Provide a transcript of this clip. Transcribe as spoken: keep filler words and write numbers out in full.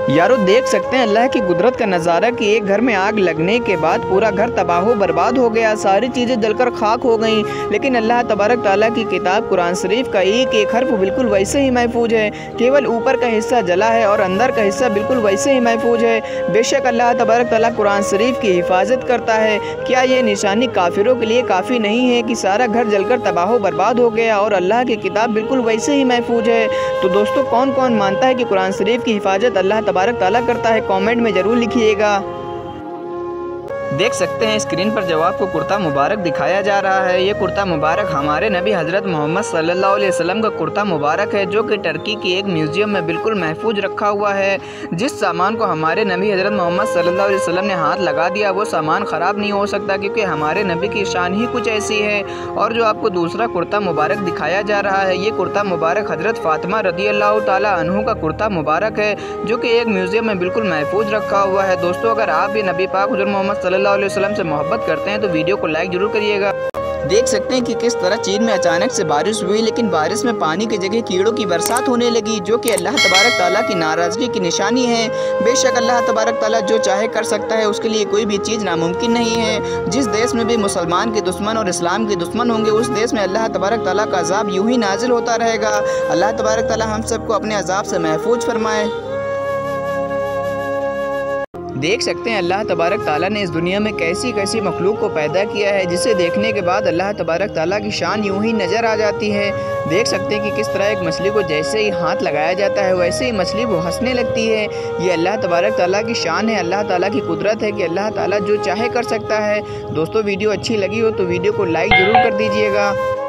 यारो देख सकते हैं अल्लाह की कुदरत का नज़ारा कि एक घर में आग लगने के बाद पूरा घर तबाह बर्बाद हो गया, सारी चीज़ें जलकर खाक हो गईं। लेकिन अल्लाह तबारक ताला की किताब कुरान शरीफ का एक एक हर्फ बिल्कुल वैसे ही महफूज है। केवल ऊपर का हिस्सा जला है और अंदर का हिस्सा बिल्कुल वैसे ही महफूज है। बेशक अल्लाह तबारक ताला कुरान शरीफ की हिफाजत करता है। क्या ये निशानी काफिरों के लिए काफ़ी नहीं है कि सारा घर जलकर तबाह बर्बाद हो गया और अल्लाह की किताब बिल्कुल वैसे ही महफूज है? तो दोस्तों, कौन कौन मानता है कि कुरान शरीफ की हिफाजत अल्लाह तबारक ताला करता है? कमेंट में ज़रूर लिखिएगा। देख सकते हैं स्क्रीन पर जवाब को कुर्ता मुबारक दिखाया जा रहा है। ये कुर्ता मुबारक हमारे नबी हज़रत मोहम्मद सल्लल्लाहु अलैहि वसल्लम का कुर्ता मुबारक है, जो कि टर्की की एक म्यूज़ियम में बिल्कुल महफूज रखा हुआ है। जिस सामान को हमारे नबी हज़रत मोहम्मद सल्लल्लाहु अलैहि वसल्लम ने हाथ लगा दिया वो सामान ख़राब नहीं हो सकता, क्योंकि हमारे नबी की शान ही कुछ ऐसी है। और जो आपको दूसरा कुर्ता मुबारक दिखाया जा रहा है, ये कुर्ता मुबारक हज़रत फ़ातिमा रज़ियल्लाहु ताला अन्हु का कुर्ता मुबारक है, जो कि एक म्यूज़ियम में बिल्कुल महफूज रखा हुआ है। दोस्तों, अगर आप भी नबी पाक हुज़ूर मोहम्मद सल्लल्लाहु अलैहि वसल्लम से मोहब्बत करते हैं तो वीडियो को लाइक जरूर करिएगा। देख सकते हैं कि किस तरह चीन में अचानक से बारिश हुई, लेकिन बारिश में पानी की जगह कीड़ों की बरसात होने लगी, जो कि अल्लाह तबारक ताला की नाराज़गी की निशानी है। बेशक अल्लाह तबारक ताला जो चाहे कर सकता है, उसके लिए कोई भी चीज़ नामुमकिन नहीं है। जिस देश में भी मुसलमान के दुश्मन और इस्लाम के दुश्मन होंगे, उस देश में अल्लाह तबारक ताला का अजाब यूं ही नाजिल होता रहेगा। अल्लाह तबारक ताला हम सबको अपने अजाब से महफूज फरमाए। देख सकते हैं अल्लाह तबारक ताला ने इस दुनिया में कैसी कैसी मखलूक को पैदा किया है, जिसे देखने के बाद अल्लाह तबारक ताला की शान यूं ही नज़र आ जाती है। देख सकते हैं कि किस तरह एक मछली को जैसे ही हाथ लगाया जाता है वैसे ही मछली वो हंसने लगती है। ये अल्लाह तबारक ताला की शान है, अल्लाह ताला की कुदरत है कि अल्लाह ताला जो चाहे कर सकता है। दोस्तों, वीडियो अच्छी लगी हो तो वीडियो को लाइक ज़रूर कर दीजिएगा।